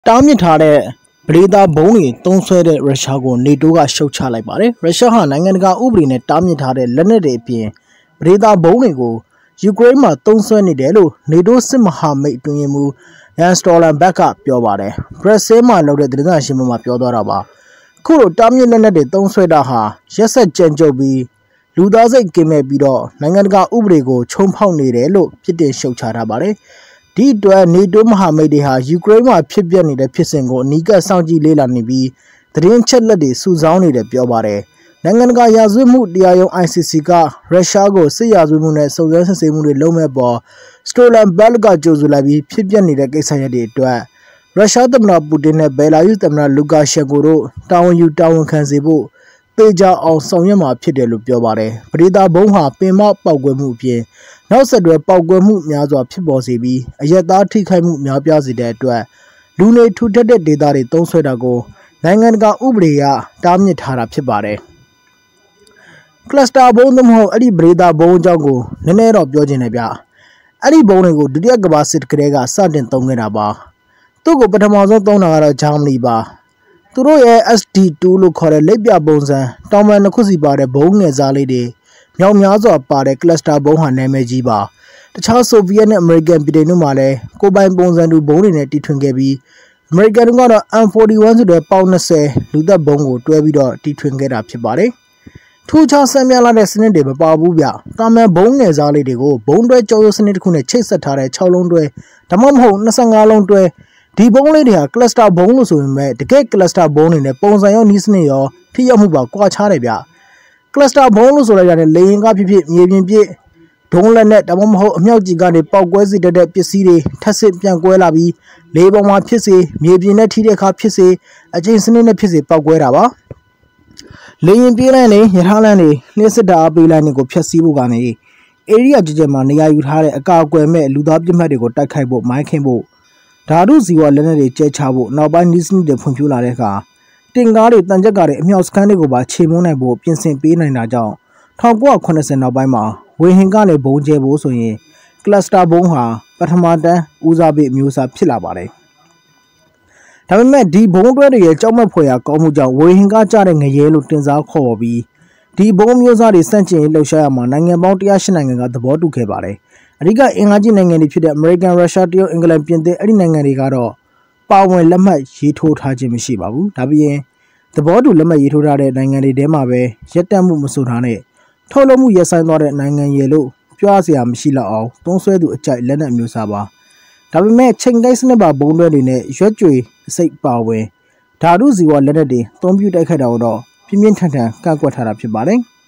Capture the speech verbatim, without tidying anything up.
တားမြစ်ထားတဲ့ပရိသတ်ဘုံတွေတုံးဆွဲတဲ့ရုရှားကိုနေတိုးကရှုတ်ချလိုက်ပါတယ်။ရုရှားဟာနိုင်ငံတကာဥပဒေနဲ့တားမြစ်ထားတဲ့လက်နက်တွေအပြင်ပရိသတ်ဘုံတွေကိုယူကရိန်းမှာတုံးဆွဲနေတယ်လို့နေတိုးစစ်မဟာမိတ်အတွင်းရေးမှူးယန်စတော်လန်ဘက်ကပြောပါတယ်။ဘရက်ဆဲမှာလုပ်တဲ့သတင်းစာရှင်းပွဲမှာပြောသွားတာပါ။ခုလိုတားမြစ်လက်နက်တွေတုံးဆွဲတာဟာရက်ဆက်ကြမ်းကြုတ်ပြီးလူသားစိတ်ကင်းမဲ့ပြီးတော့နိုင်ငံတကာဥပဒေကိုချုံဖောက်နေတယ်လို့ပြစ်တင်ရှုတ်ချထားပါတယ်။ဒီအတွက်နေတိုးမဟာမိတ်တွေဟာယူကရိန်းမှာဖြစ်ပျက်နေတဲ့ဖြစ်စဉ်ကိုအနီးကပ်စောင့်ကြည့်လေ့လာနေပြီးသတင်းချက်လက်တွေစုဆောင်းနေတယ်ပြောပါတယ်။နိုင်ငံတကာရာဇဝတ်မှုတရားရုံး I C C ကရုရှားကိုစစ်ရာဇဝတ်မှုနဲ့စုံစမ်းစစ်ဆေးမှုတွေလုပ်မဲ့ပေါ်စတိုလန်ဘက်လကကြိုဆိုလိုက်ပြီးဖြစ်ပျက်နေတဲ့ကိစ္စရပ်တွေအတွက်ရုရှားသမ္မတပူတင်နဲ့ဘယ်လာရုစ်သမ္မတလူကာရှန်ကိုတို့တာဝန်ယူတာဝန်ခံစေဖို့သေချာအောင်ဆောင်ရွက်မှာဖြစ်တယ်လို့ပြောပါတယ်။ပရိသတ်ဘုံဟာပင်မပောက်ကွဲမှုအပြင်နောက်ဆက်တွဲပောက်ကွဲမှုများစွာဖြစ်ပေါ်စေပြီးအရက်သားထိခိုက်မှုများပြားစေတဲ့အတွက်လူနေထူထပ်တဲ့ဒေသတွေတုံးဆွဲတာကိုနိုင်ငံတကာဥပဒေအရတားမြစ်ထားတာဖြစ်ပါတယ်။ကလစတာဘုံသို့မဟုတ်အဲ့ဒီပရိသတ်ဘုံအကြောင်းကိုနည်းနည်းတော့ပြောချင်တယ်ဗျ။အဲ့ဒီဘုံတွေကိုဒုတိယကမ္ဘာစစ်ကလေးကစတင်သုံးခဲ့တာပါ။သူ့ကိုပထမဆုံးသုံးတာကတော့ဂျာမနီပါ။သူတို့ရဲ့ S D တူလို့ခေါ်တဲ့လက်ပြပုံစံတောင်ပန်နှစ်ခုစီပါတဲ့ဘုံငယ်စားလေးတွေမြောက်များစွာပါတဲ့ကလစတာဘုံဟာနာမည်ကြီးပါတခြားဆိုဗီယက်နဲ့အမေရိကန်ပြည်ထောင်စုမှာလည်းကိုပိုင်ပုံစံတူဘုံတွေနဲ့တီထွင်ခဲ့ပြီးအမေရိကန်ကတော့ M forty-one ဆိုတဲ့ပေါင်နှစ်ဆယ်လူသက်ဘုံကိုတွဲပြီးတော့တီထွင်ခဲ့တာဖြစ်ပါတယ်ထူးခြားဆန်းမြလာတဲ့စနစ်တွေမပါဘူးဗျတာမန်ဘုံငယ်စားလေးတွေကိုဘုံတွဲကြော်ရိုးစနစ်တစ်ခုနဲ့ချိတ်ဆက်ထားတဲ့၆လုံးတွဲဒါမှမဟုတ်၂၅လုံးတွဲဒီဘုံလေးတွေဟာကလစတာဘုံလို့ဆိုပေမဲ့တကယ်ကလစတာဘုံတွေနဲ့ပုံစံရောနီးစနစ်ရောထိရောက်မှုပါကွာခြားတယ်ဗျကလစတာဘုံလို့ဆိုလိုက်တဲ့လေရင်ကဖြစ်ဖြစ်မြေပြင်ပြည့်ဒုံးလက်နဲ့ဒါမှမဟုတ်အမြောက်ကြီးကနေပေါက်ကွဲစေတဲ့ပစ္စည်းတွေထပ်ဆင့်ပြန်ကွဲလာပြီးလေပေါ်မှာဖြစ်စေမြေပြင်နဲ့ထိတဲ့အခါဖြစ်စေအကျဉ်းစနစ်နဲ့ဖြစ်စေပေါက်ကွဲတာပါလေရင်ပြေးလိုက်နေရထားလမ်းတွေနှင်းစစ်တာအပေးလိုက်နေကိုဖျက်ဆီးဖို့ကနေဧရိယာကျကျမှာနေရာယူထားတဲ့အကာအကွယ်မဲ့လူသားပြစ်မှတ်တွေကိုတိုက်ခိုက်ဖို့မိုင်းခင်းဖို့ဓာတုဇီဝလက်နက်တွေကျဲချဖို့နောက်ပိုင်းနီးစနစ်တွေဖွံ့ဖြိုးလာတဲ့အခါတင်ကားတွေတန်ကြက်ကားတွေအမြောက်စခန်းတွေကိုပါခြေမုန်းနိုင်ဖို့ပြင်ဆင်ပေးနိုင်တာကြောင့်၁၉၇၀နောက်ပိုင်းမှာဝေဟင်ကနေဘုံကျဲဖို့ဆိုရင်ကလစတာဘုံဟာပထမတန်းဦးစားပေးမျိုးစားဖြစ်လာပါတယ်။ဒါပေမဲ့ဒီဘုံတွဲတွေရဲ့ကြောက်မက်ဖွယ်ရာကောင်းမှုကြောင့်ဝေဟင်ကကျတဲ့ငရဲလို့တင်စားခေါ်ပေါ်ပြီးဒီဘုံမျိုးစားတွေစန့်ကျင်လှုပ်ရှားရမှာနိုင်ငံပေါင်း၁၀၈နိုင်ငံကသဘောတူခဲ့ပါတယ်။အဓိကအင်အားကြီးနိုင်ငံတွေဖြစ်တဲ့အမေရိကန်ရုရှားတရုတ်အင်္ဂလန်ပြင်သစ်အဲ့ဒီနိုင်ငံတွေကတော့ပါဝင်လက်မှတ်ရေးထိုးထားခြင်းမရှိပါဘူး။ဒါပြင်သဘောတူလက်မှတ်ရေးထိုးထားတဲ့နိုင်ငံတွေထဲမှာပဲရက်တက်မှုမဆိုထားနဲ့ထုတ်လုပ်မှုရပ်ဆိုင်းသွားတဲ့နိုင်ငံရည်လို့ပြောရစရာမရှိတော့အောင်သုံးဆွဲသူအကြိုက်လက်နက်မျိုးစားပါဒါပေမဲ့ချိန်ကိုက်စနစ်ပါဘုံတွဲတွေနဲ့ရွက်ကြွေအစိတ်ပါဝင်ဓာတုဇီဝလက်နက်တွေသုံးပြတိုက်ခိုက်တာတော့ပြင်းပြင်းထန်ထန်ကန့်ကွက်ထားတာဖြစ်ပါတယ်။